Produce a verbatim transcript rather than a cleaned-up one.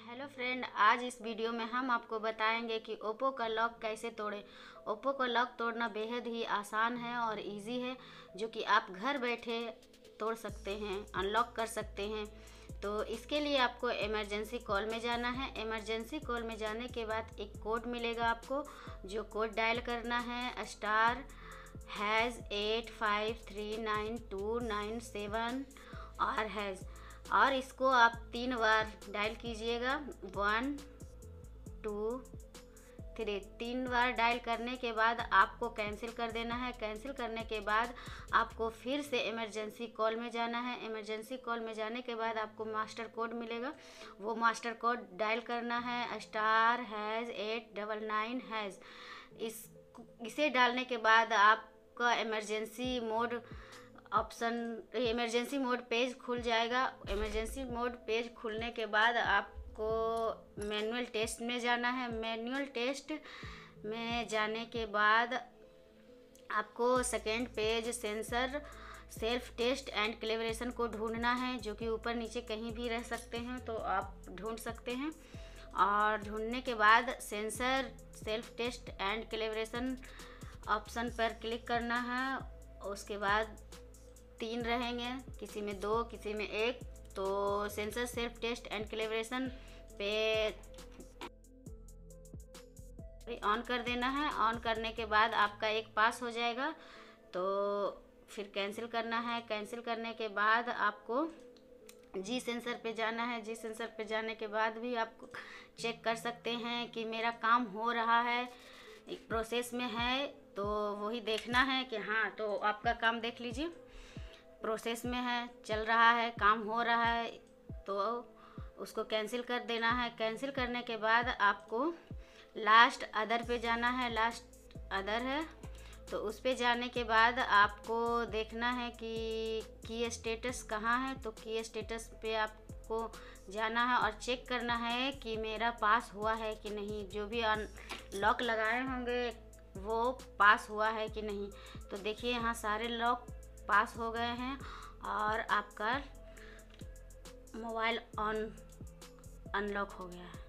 Hello friend, आज इस video में हम आपको बताएंगे कि ओप्पो का लॉक कैसे तोड़ें। ओप्पो का लॉक तोड़ना बेहद ही आसान है और इजी है, जो कि आप घर बैठे तोड़ सकते हैं, अनलॉक कर सकते हैं। तो इसके लिए आपको इमरजेंसी कॉल में जाना है। इमरजेंसी कॉल में जाने के बाद एक कोड मिलेगा आपको, जो कोड डायल करना है star hash eight five three nine two nine seven और हैज़ और इसको आप तीन बार डायल कीजिएगा। वन टू थ्री तीन बार डायल करने के बाद आपको कैंसिल कर देना है। कैंसिल करने के बाद आपको फिर से इमरजेंसी कॉल में जाना है। इमरजेंसी कॉल में जाने के बाद आपको मास्टर कोड मिलेगा, वो मास्टर कोड डायल करना है star hash eight double nine hash. इस इसे डालने के बाद आपका emergency mode option emergency mode page खुल जाएगा। इमरजेंसी मोड पेज खुलने के बाद आपको मैनुअल टेस्ट में जाना है। मैनुअल टेस्ट में जाने के बाद आपको second page sensor self test and calibration को ढूंढना है, जो कि ऊपर नीचे कहीं भी रह सकते हैं, तो आप ढूंढ सकते हैं। और ढूंढने के बाद sensor self test and calibration option पर क्लिक करना है। उसके बाद तीन रहेंगे, किसी में दो किसी में एक, तो sensor self test and calibration पे ऑन कर देना है। ऑन करने के बाद आपका एक पास हो जाएगा, तो फिर कैंसिल करना है। कैंसिल करने के बाद आपको जी सेंसर पे जाना है। जी सेंसर पे जाने के बाद भी आप चेक कर सकते हैं कि मेरा काम हो रहा है, एक प्रोसेस में है, तो वही देखना है कि हाँ, तो आपका काम देख लीजिए, प्रोसेस में है, चल रहा है, काम हो रहा है, तो उसको कैंसिल कर देना है। कैंसिल करने के बाद आपको लास्ट अदर पे जाना है। लास्ट अदर है, तो उस पे जाने के बाद आपको देखना है कि की स्टेटस कहाँ है, तो की स्टेटस पे आपको जाना है और चेक करना है कि मेरा पास हुआ है कि नहीं। जो भी लॉक लगाए होंगे वो पास हुआ है कि नहीं। तो देखिए, यहाँ सारे लॉक पास हो गए हैं और आपका मोबाइल ऑन अनलॉक हो गया है।